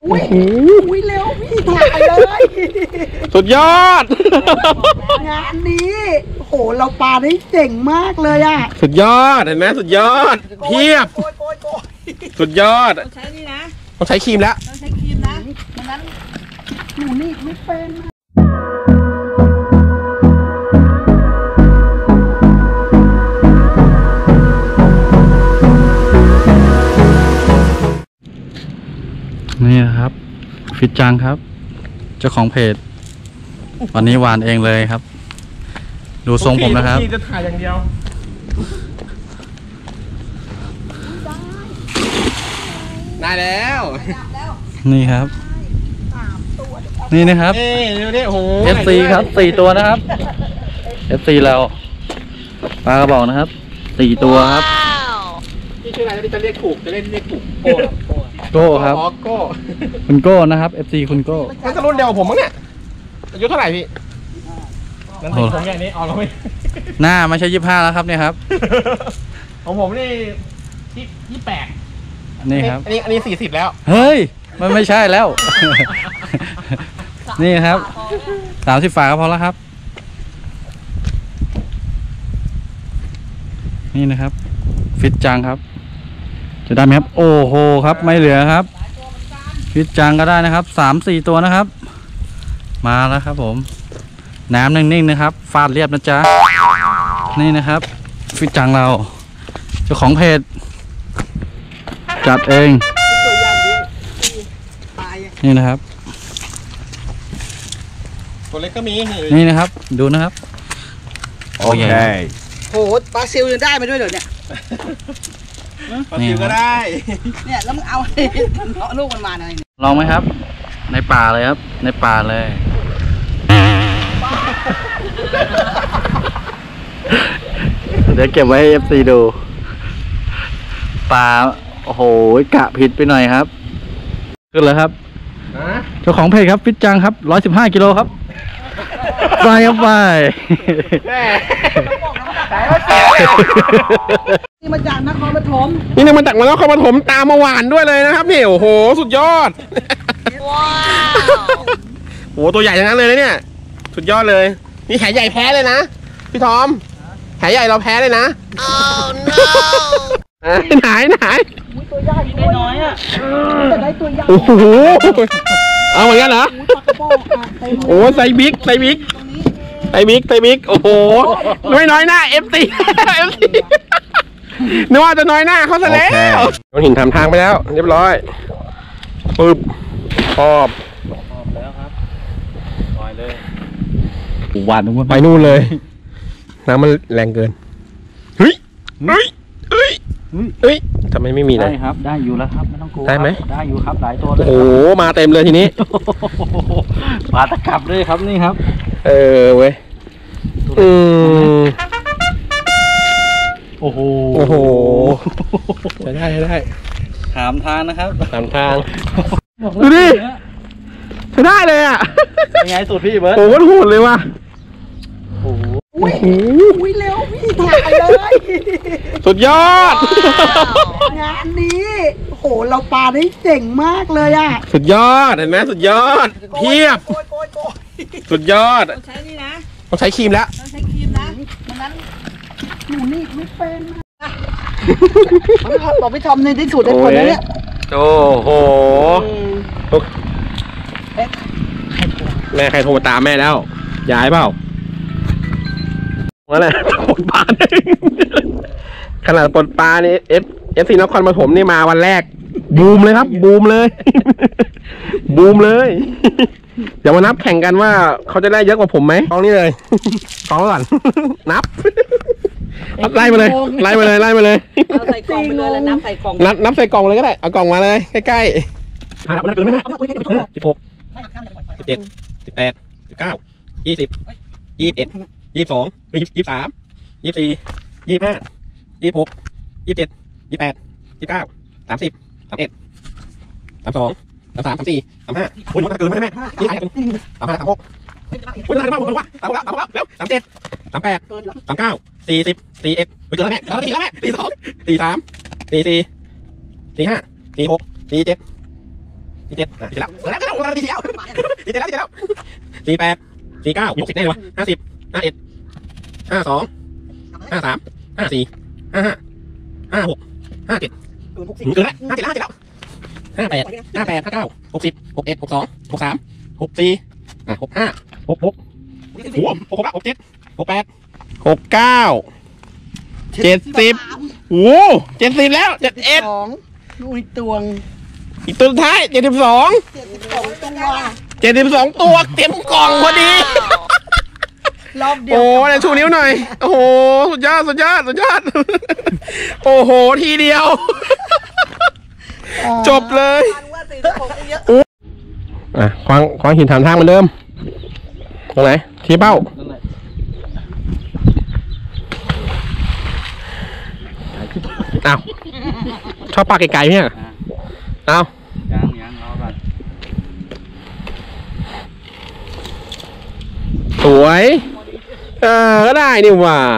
อุ้ยเร็วพี่ถ่ายเลยสุดยอดงานนี้โหเราปลาได้เจ๋งมากเลยอ่ะสุดยอดเห็นไหมสุดยอดเทียบสุดยอดต้องใช้นี่นะต้องใช้ครีมแล้วต้องใช้ครีมนะดังนั้นหนูนี่ไม่เป็นนี่ครับฟิตจังครับเจ้าของเพจวันนี้หวานเองเลยครับดูทรงผมนะครับจะถ่ายอย่างเดียวได้แล้วนี่ครับนี่นะครับนี่โอ้โห FC ครับ4ตัวนะครับ FC เราปลากระบอกนะครับ4ตัวครับที่ชื่ออะไรจะเรียกถูกจะเรียกถูกโก้ครับโก้คุณโก้นะครับ FC คุณโก้นั่นจะรุ่นเดียวผมมั้งเนี่ยอายุเท่าไหร่พี่นั่นติดผมอย่างนี้เอาเราไม่หน้าไม่ใช่25แล้วครับเนี่ยครับของผมนี่28 นี่ครับอันนี้40แล้วเฮ้ยมันไม่ใช่แล้วนี่ครับ30ฝาก็พอแล้วครับนี่นะครับฟิตจังครับจะได้ไหมครับโอ้โหครับไม่เหลือครับฟิตจังก็ได้นะครับ3-4ตัวนะครับมาแล้วครับผมน้ำนิ่งๆนะครับฟาดเรียบนะจ๊ะนี่นะครับฟิตจังเราเจ้าของเพจจัดเองนี่นะครับตัวเล็กก็มีนี่นะครับดูนะครับโอเคโหปลาซิลยังได้มาด้วยเหรอเนี่ยปลาซิลก็ได้เนี่ยแล้วมึงเอาลูกมันมาอะไรเนี่ยลองไหมครับในป่าเลยครับในป่าเลยเดี๋ยวเก็บไว้ให้ FC ดูปลาโอ้โหกะผิดไปหน่อยครับขึ้นแล้วครับเจ้าของเพจครับฟิตจังครับ115กิโลครับไปครับไปนี่มาจากนครปฐมนี่มาจากนครปฐมตามมาหวานด้วยเลยนะครับนี่โอ้โหสุดยอดว้าวโอ้โหตัวใหญ่ทั้งนั้นเลยนะเนี่ยสุดยอดเลยนี่แหใหญ่แพ้เลยนะพี่ทอมแหใหญ่เราแพ้เลยนะไหนตัวใหญ่น้อยอ่ะจะได้ตัวใหญ่โอ้โหเอาเหมือนกันเหรอโอ้ไซบิ๊กโอ้โหน้อยหน้า FC นึกว่าจะน้อยหน้าเขาซะแล้วน้องหินทำทางไปแล้วเรียบร้อยปึ๊บขอบแล้วครับปล่อยเลยหวานไปนู่นเลยน้ำมันแรงเกินเฮ้ยทำไมไม่มีนะได้ครับได้อยู่แล้วครับไม่ต้องกลัวได้ไหมได้อยู่ครับหลายตัวเลยโอ้โหมาเต็มเลยทีนี้ปลาตะกับด้วยครับนี่ครับเว้ยโอ้โหได้ถามทางนะครับถามทางดูดิใช้ได้เลยอ่ะเป็นไงสูตรพี่เบิร์ดโอ้โหโหดเลยว่ะอุ้ยเร็วพี่ถ่ายเลยสุดยอดงานนี้โหเราปลาได้เจ๋งมากเลยอ่ะสุดยอดเห็นไหมสุดยอดเทียบสุดยอดต้องใช้นี่นะต้องใช้ครีมแล้วต้องใช้ครีมนะดังนั้นหนูนี่ไม่เป็นบอกพี่ทอมในที่สุดในคนนี้โอ้โหแม่ใครโทรมาตามแม่แล้วย้ายเปล่าว่าอะไรปนปลาขนาดปนปลานี่FCนครปฐมนี่มาวันแรกบูมเลยครับบูมเลยเดี๋ยวมานับแข่งกันว่าเขาจะได้เยอะกว่าผมไหมกองนี้เลยกองก่อนนับไล่มาเลยใส่กล่องไปเลยแล้วนับใส่กล่องนับใส่กล่องเลยก็ได้เอากล่องมาเลยใกล้ๆนับเกินไหม16 17 18 19 20 21 22 23 24 25 26 27 28 29 30 31 32 33 34 35โอ้ยมันเกินไหมแม่นี่35 36โอ้ยมันเกินมากผมว่า36แล้ว37 38 39 40 41ไปเกินแล้วแม่แล้วแม่42 43 44 45 46 47 47ตีแล้วตีแล้วตีแล้ว48 49 60แน่เลยวะ50 51 52 53 54 55 56 57เกินแล้ว57แล้ว58 59 60 61 62 63 64 65 66 โอ้โห67 68 69 70โอ้70แล้ว71 2นู่นอีกตัวงอีกตัวสุดท้าย72 72ตัว 72ตัวเต็มกล่องพอดีรอบเดียวโอ้เนี่ยชูนิ้วหน่อยโอ้โหสุดยอดโอ้โหทีเดียวจบเลยควางหินถามทางเหมือนเดิมตรงไหนชี้เป้าอ้าวชอบปากไกลๆเนี่ยอ้าวยังรอก่อนสวยก็ได้นี่หว่า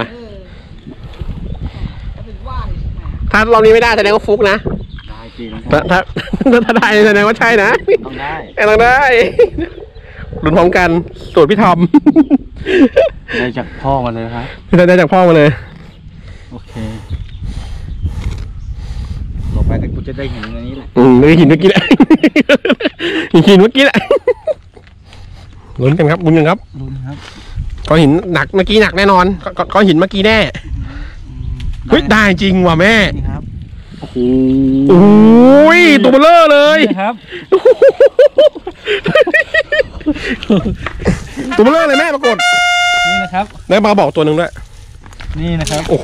ถ้ารอบนี้ไม่ได้แสดงว่าฟุกนะได้จริงถ้าได้แสดงว่าใช่นะต้องได้ต้องได้ลุ้นพร้อมกันสูตรพี่ทอมได้จากพ่อมาเลยครับได้จากพ่อมาเลยโอเคต่อไปแต่กูจะได้เห็นอันนี้แหละหินเมื่อกี้แหละหินเมื่อกี้แหละลุ้นกันครับลุ้นกันครับดูนะครับก้อนหินหนักเมื่อกี้หนักแน่นอนก้อนหินเมื่อกี้แน่เฮ้ยได้จริงว่ะแม่นี่ครับโอ้โหโอ้ยตัวเบลอเลยนี่ครับตัวเบลอเลยแม่ปรากฏนี่นะครับได้มาบอกตัวหนึ่งด้วยนี่นะครับโอ้โห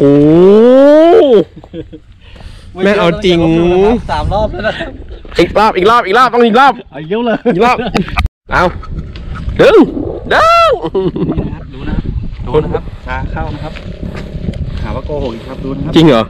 แม่เอาจริง 3 รอบแล้วนะครับอีกรอบต้องอีกรอบเอาเยอะเลยอีกรอบเอาดึงนี่นะครับดูนะครับชาเข้านะครับหาว่าโกหกอีกครับดูนะครับจริงเหรอ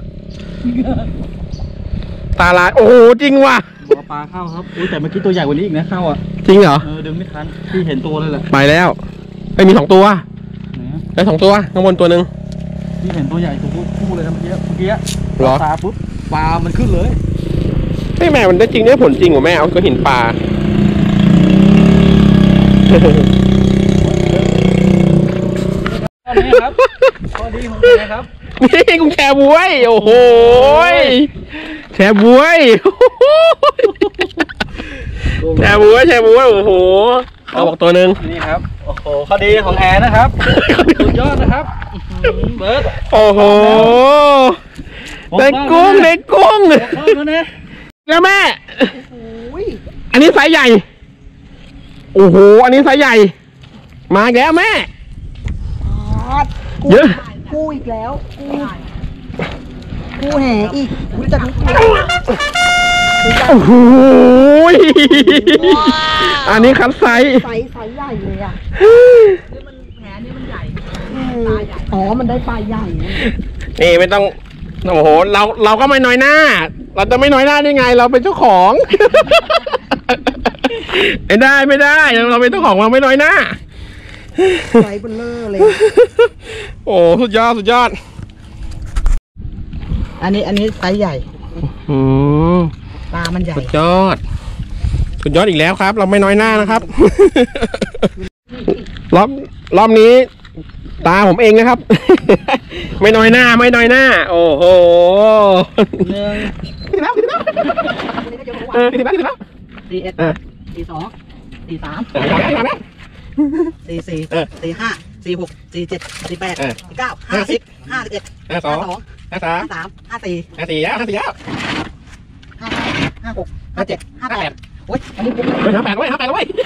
ตาลายโอ้โหจริงว่ะปลาเข้าครับอุ้ยแต่เมื่อกี้ตัวใหญ่กว่านี้อีกนะเข้าอ่ะจริงเหรอดึงไม่ทันพี่เห็นตัวเลยแหละไปแล้วไม่มี2 ตัวได้2 ตัวข้างบนตัวหนึ่งพี่เห็นตัวใหญ่ตัวคู่เลยนะเมื่อกี้หรอตาปุ๊บปลามันขึ้นเลยไม่แม่มันได้จริงได้ผลจริงกว่าแม่เอาก็เห็นปลาข้อนี้ครับข้อดีของผมนะครับนี่กุ้งแชร์บวยโอ้โหแชร์บวยแชร์บวยโอ้โหเอาบอกตัวหนึ่งนี่ครับโอ้โหข้อดีของแอนนะครับสุดยอดนะครับเบิร์ดโอ้โหได้กุ้งแล้วแม่อันนี้ไซส์ใหญ่โอ้โหอันนี้ไซส์ใหญ่มาแกแม่เยอะกูอีกแล้วกูแห่อีกกูจะทุกตัวโอ้โหอันนี้คัดไซส์ไซส์ใหญ่เลยอ่ะแหนี่มันใหญ่อ๋อมันได้ปลาใหญ่นี่ไม่ต้องโอ้โหเราก็ไม่น้อยหน้าเราจะไม่น้อยหน้าได้ไงเราเป็นเจ้าของไม่ได้เราเป็นเจ้าของเราไม่น้อยหน้าไซส์เบลเลอร์เลยโอ้สุดยอดอันนี้ไซส์ใหญ่ปลามันใหญ่สุดยอดอีกแล้วครับ เราไม่น้อยหน้านะครับ รอบนี้ตาผมเองนะครับ ไม่น้อยหน้าโอ้โหขึ้นแล้ว 41 42 43 44 45 46 47 48 49 50 51 52 53 54 54 56 57 58โอ๊ยอันนี้ปุ๊บ 58เว้ยเฮ้ย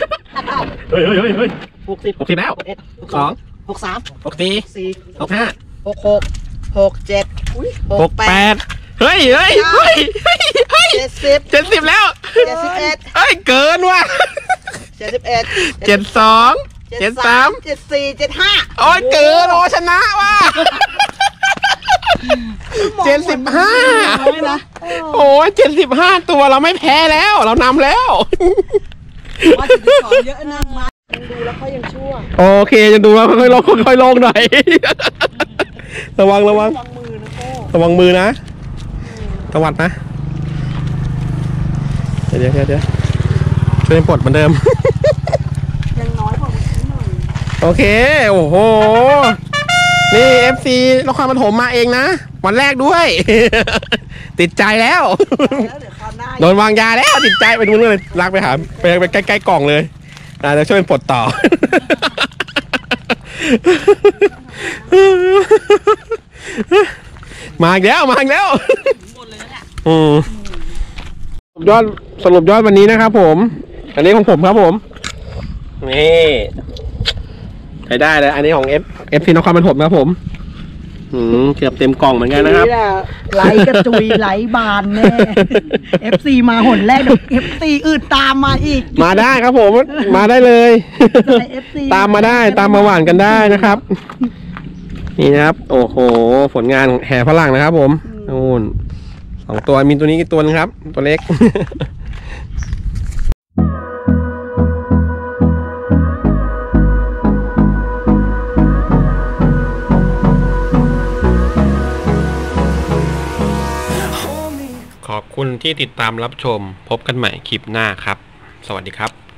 60แล้ว62 63 64 65 66 67 68 เฮ้ย70แล้ว 71 เฮ้ยเกินว่ะ 71 72 73 74 75 โอ้ยเกินโอ้ชนะว่ะ75 นะโอ้ย75ตัวเราไม่แพ้แล้วเรานำแล้วว่าจะขอเยอะนะมาดูแล้วเขายังชั่วโอเคจะดูแล้วค่อยลงหน่อยระวังมือนะตวัดนะเดี๋ยวช่วยปลดเหมือนเดิมยังน้อยกว่าวันนี้หน่อยโอเค โอ้โห นี่ FC นครปฐมมาเองนะ วันแรกด้วย ติดใจแล้วแล้วเดี๋ยวคราวหน้าโดนวางยาแล้วติดใจไปดูนเลยลากไปหาไปใกล้ๆกล่องเลยเดี๋ยวช่วยปลดต่อ มาอีกแล้วสรุปยอดวันนี้นะครับผม อันนี้ของผมครับผมนี่ใช้ได้เลยอันนี้ของFC นครปฐมครับผมเกือบเต็มกล่องเหมือนกันนะครับนี่แหละไหลกระจุยไหลบานแน่ FC มาหนแรกเดี๋ยว FC อื่นตามมาอีกมาได้ครับผมมาได้เลย FC ตามมาได้ตามมาหวานกันได้นะครับ นี่นะครับ โอ้โหผลงานแห่ฝรั่งนะครับผมนู่น2 ตัวมีตัวนี้อีกตัวนึงครับ ตัวเล็ก ขอบคุณที่ติดตามรับชมพบกันใหม่คลิปหน้าครับ สวัสดีครับ